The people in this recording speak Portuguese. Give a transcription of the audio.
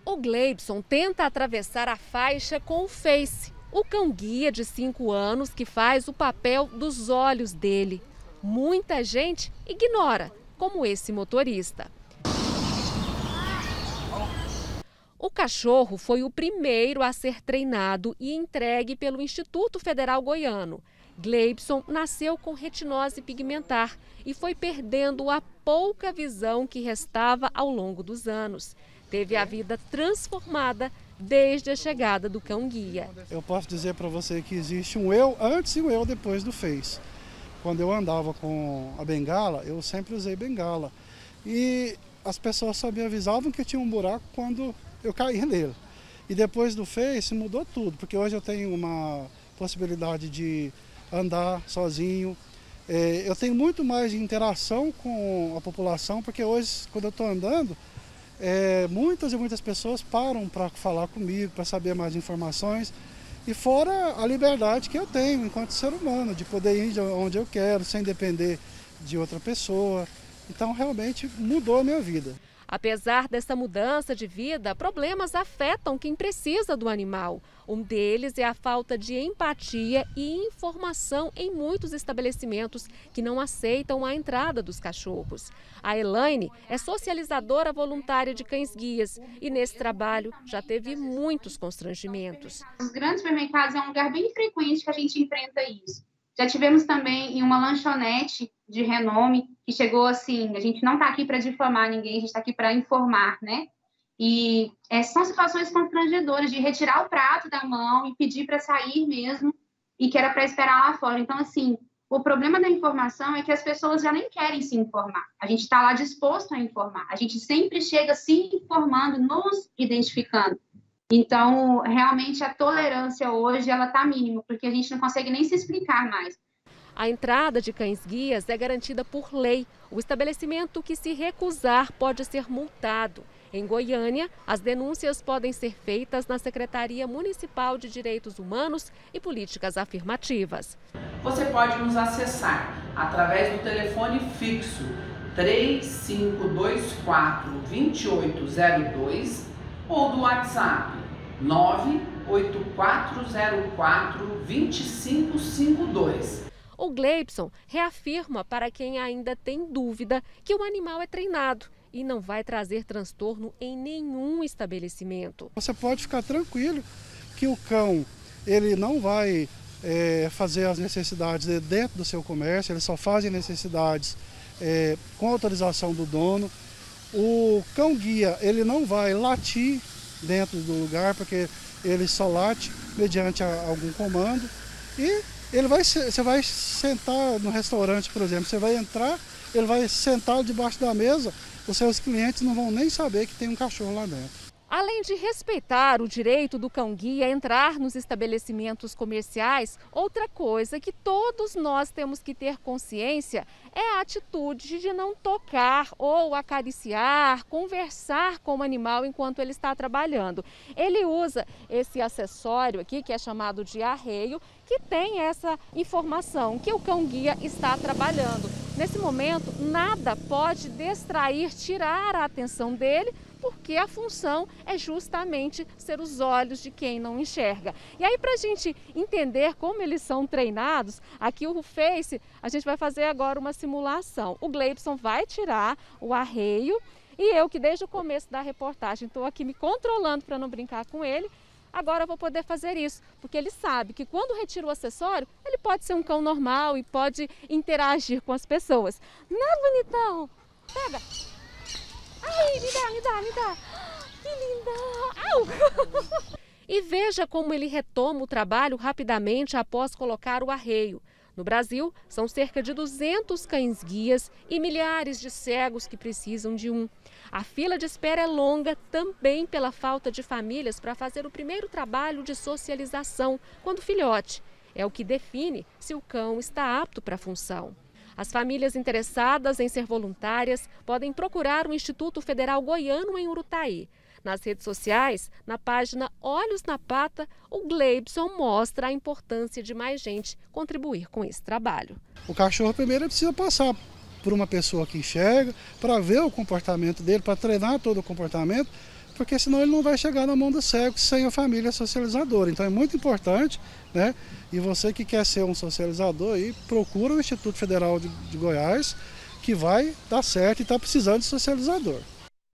O Gleibson tenta atravessar a faixa com o Face, o cão-guia de 5 anos que faz o papel dos olhos dele. Muita gente ignora, como esse motorista. O cachorro foi o primeiro a ser treinado e entregue pelo Instituto Federal Goiano. Gleibson nasceu com retinose pigmentar e foi perdendo a pouca visão que restava ao longo dos anos. Teve a vida transformada desde a chegada do cão-guia. Eu posso dizer para você que existe um eu antes e um eu depois do Face. Quando eu andava com a bengala, eu sempre usei bengala. E as pessoas só me avisavam que tinha um buraco quando eu caía nele. E depois do Face mudou tudo, porque hoje eu tenho uma possibilidade de andar sozinho. Eu tenho muito mais interação com a população, porque hoje, quando eu estou andando, muitas pessoas param para falar comigo, para saber mais informações. E fora a liberdade que eu tenho enquanto ser humano, de poder ir onde eu quero, sem depender de outra pessoa. Então, realmente mudou a minha vida. Apesar dessa mudança de vida, problemas afetam quem precisa do animal. Um deles é a falta de empatia e informação em muitos estabelecimentos que não aceitam a entrada dos cachorros. A Elaine é socializadora voluntária de cães-guias e nesse trabalho já teve muitos constrangimentos. Os grandes supermercados é um lugar bem frequente que a gente enfrenta isso. Já tivemos também em uma lanchonete de renome que chegou assim, a gente não está aqui para difamar ninguém, a gente está aqui para informar, né? E são situações constrangedoras de retirar o prato da mão e pedir para sair mesmo e que era para esperar lá fora. Então, assim, o problema da informação é que as pessoas já nem querem se informar. A gente está lá disposto a informar. A gente sempre chega se informando, nos identificando. Então, realmente, a tolerância hoje ela está mínima, porque a gente não consegue nem se explicar mais. A entrada de cães-guias é garantida por lei. O estabelecimento que se recusar pode ser multado. Em Goiânia, as denúncias podem ser feitas na Secretaria Municipal de Direitos Humanos e Políticas Afirmativas. Você pode nos acessar através do telefone fixo 3524-2802 ou do WhatsApp 98404-2552. O Gleibson reafirma para quem ainda tem dúvida que o animal é treinado e não vai trazer transtorno em nenhum estabelecimento. Você pode ficar tranquilo que o cão ele não vai fazer as necessidades dentro do seu comércio, ele só faz necessidades com autorização do dono. O cão-guia ele não vai latir dentro do lugar, porque ele só late mediante algum comando. E você vai sentar no restaurante, por exemplo, você vai entrar, ele vai sentar debaixo da mesa, os seus clientes não vão nem saber que tem um cachorro lá dentro. Além de respeitar o direito do cão-guia a entrar nos estabelecimentos comerciais, outra coisa que todos nós temos que ter consciência é a atitude de não tocar ou acariciar, conversar com o animal enquanto ele está trabalhando. Ele usa esse acessório aqui, que é chamado de arreio, que tem essa informação que o cão-guia está trabalhando. Nesse momento, nada pode distrair, tirar a atenção dele, porque a função é justamente ser os olhos de quem não enxerga. E aí, para a gente entender como eles são treinados, aqui o Face, a gente vai fazer agora uma simulação. O Gleibson vai tirar o arreio e eu, que desde o começo da reportagem estou aqui me controlando para não brincar com ele, agora eu vou poder fazer isso, porque ele sabe que quando retira o acessório, ele pode ser um cão normal e pode interagir com as pessoas. Não é, bonitão? Pega! Ai, me dá. Que linda! Au! E veja como ele retoma o trabalho rapidamente após colocar o arreio. No Brasil, são cerca de 200 cães-guias e milhares de cegos que precisam de um. A fila de espera é longa também pela falta de famílias para fazer o primeiro trabalho de socialização, quando filhote. É o que define se o cão está apto para a função. As famílias interessadas em ser voluntárias podem procurar o Instituto Federal Goiano em Urutaí. Nas redes sociais, na página Olhos na Pata, o Gleibson mostra a importância de mais gente contribuir com esse trabalho. O cachorro primeiro precisa passar por uma pessoa que enxerga, para ver o comportamento dele, para treinar todo o comportamento, porque senão ele não vai chegar na mão do cego sem a família socializadora. Então é muito importante, né? E você que quer ser um socializador, aí, procura o Instituto Federal de Goiás, que vai dar certo e está precisando de socializador.